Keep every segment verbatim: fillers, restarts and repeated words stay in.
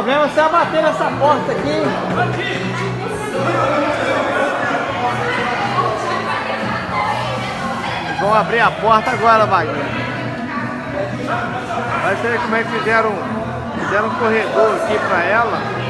problema é você bater nessa porta aqui. Vão abrir a porta agora, Wagner. Vai ser como é que fizeram, fizeram um corredor aqui pra ela.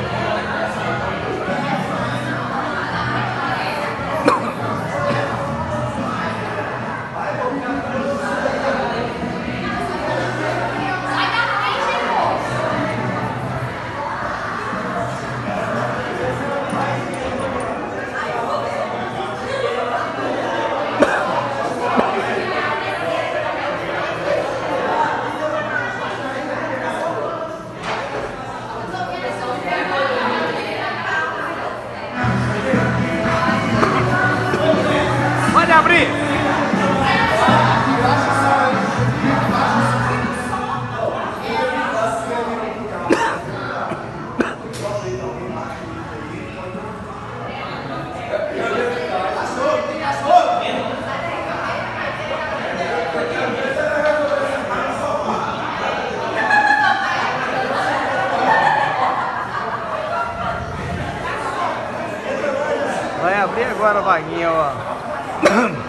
Pode abrir! Vai abrir agora a vaguinha, ó.